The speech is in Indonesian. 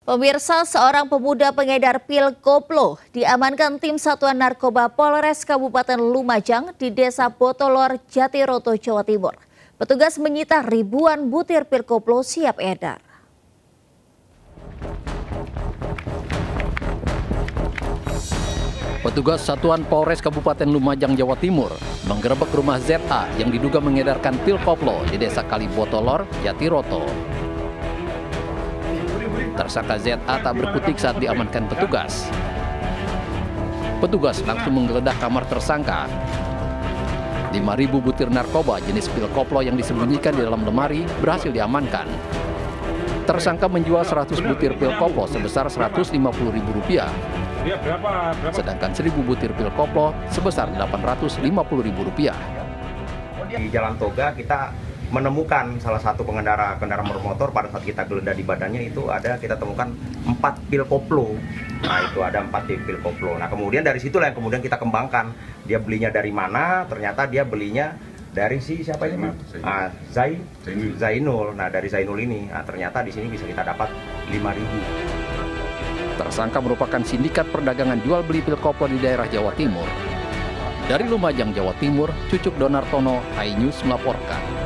Pemirsa, seorang pemuda pengedar pil koplo diamankan tim Satuan Narkoba Polres Kabupaten Lumajang di Desa Botolor, Jatiroto, Jawa Timur. Petugas menyita ribuan butir pil koplo siap edar. Petugas Satuan Polres Kabupaten Lumajang, Jawa Timur menggerebek rumah ZA yang diduga mengedarkan pil koplo di Desa Kalibotolor, Jatiroto. Tersangka ZA tak berkutik saat diamankan petugas. Petugas langsung menggeledah kamar tersangka. 5.000 butir narkoba jenis pil koplo yang disembunyikan di dalam lemari berhasil diamankan. Tersangka menjual 100 butir pil koplo sebesar Rp150.000. Sedangkan 1.000 butir pil koplo sebesar Rp850.000. Di Jalan Toga kita menemukan salah satu pengendara bermotor. Pada saat kita geledah di badannya itu kita temukan 4 pil koplo. Nah, itu ada 4 pil koplo. Nah, kemudian dari situlah yang kemudian kita kembangkan. Dia belinya dari mana? Ternyata dia belinya dari siapa ini? Zainul. Nah, dari Zainul ini, ternyata di sini bisa kita dapat 5.000. Tersangka merupakan sindikat perdagangan jual beli pil koplo di daerah Jawa Timur. Dari Lumajang, Jawa Timur, Cucuk Donartono, iNews melaporkan.